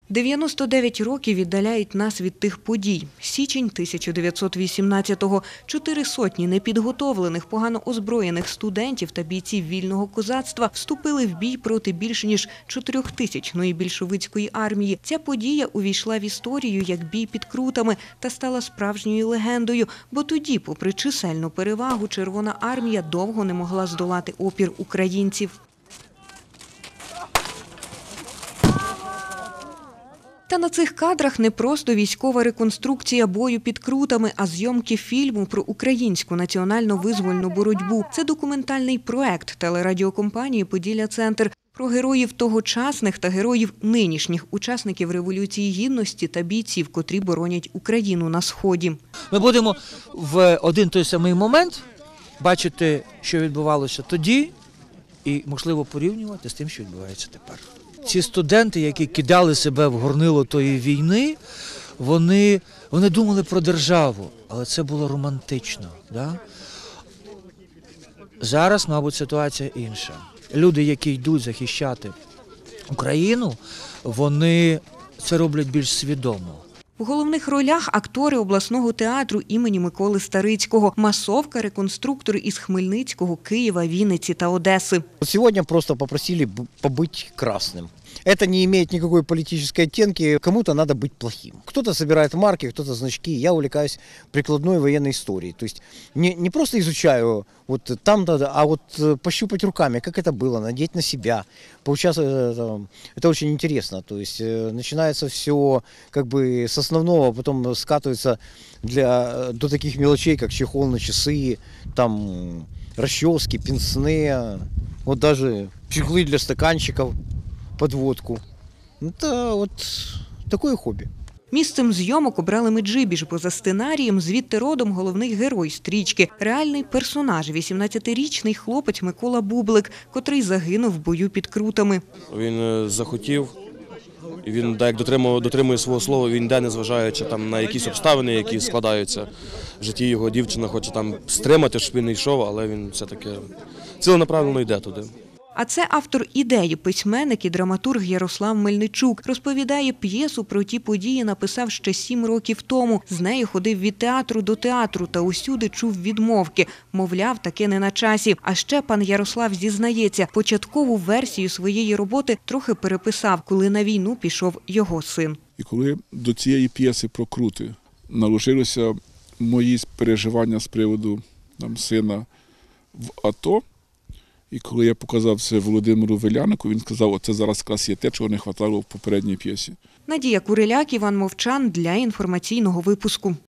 99 років віддаляють нас від тих подій. Січень 1918-го. 400 непідготовлених, погано озброєних студентів та бійців вільного козацтва вступили в бій проти більш ніж 4000-ної більшовицької армії. Ця подія увійшла в історію як бій під Крутами та стала справжньою легендою, бо тоді, попри чисельну перевагу, Червона армія довго не могла здолати опір українців. Та на цих кадрах не просто військова реконструкція бою під Крутами, а зйомки фільму про українську національно-визвольну боротьбу. Це документальний проект телерадіокомпанії «Поділля-Центр» про героїв тогочасних та героїв нинішніх учасників Революції Гідності та бійців, котрі боронять Україну на Сході. Ми будемо в один той самий момент бачити, що відбувалося тоді, і, можливо, порівнювати з тим, що відбувається тепер. Ці студенти, які кидали себе в горнило тої війни, вони думали про державу, але це було романтично. Да? Зараз, мабуть, ситуація інша. Люди, які йдуть захищати Україну, вони це роблять більш свідомо. В головних ролях актори обласного театру імені Миколи Старицького, масовка, реконструктори із Хмельницького, Києва, Вінниці та Одеси. Сегодня просто попросили побыть красным. Это не имеет никакой политической оттенки, кому-то надо быть плохим. Кто-то собирает марки, кто-то значки, я увлекаюсь прикладной военной историей. То есть не просто изучаю вот там, а вот пощупать руками, как это было, надеть на себя, поучаствовать, это очень интересно. То есть начинается все как бы с основного, потом скатывается до таких мелочей, как чехол на часы, там расчески, пенсне, вот даже чехлы для стаканчиков, подводку. Это вот такое хобі. Місцем зйомок обрали Меджибіж, бо за сценарієм звідти родом головний герой стрічки. Реальний персонаж – 18-річний хлопець Микола Бублик, котрий загинув в бою під Крутами. Він захотів, і він як дотримує свого слова, він йде, незважаючи на якісь обставини, які складаються в житті його. Дівчина хоче там стримати, щоб він не йшов, але він все-таки ціленаправленно йде туди. А це автор ідеї, письменник і драматург Ярослав Мельничук. Розповідає, п'єсу про ті події написав ще 7 років тому. З нею ходив від театру до театру та усюди чув відмовки. Мовляв, таке не на часі. А ще пан Ярослав зізнається, початкову версію своєї роботи трохи переписав, коли на війну пішов його син. І коли до цієї п'єси про Крути наложилися мої переживання з приводу сина в АТО, і коли я показав це Володимиру Велянику, він сказав, оце зараз якраз є те, чого не вистачало в попередній п'єсі. Надія Куриляк, Іван Мовчан для інформаційного випуску.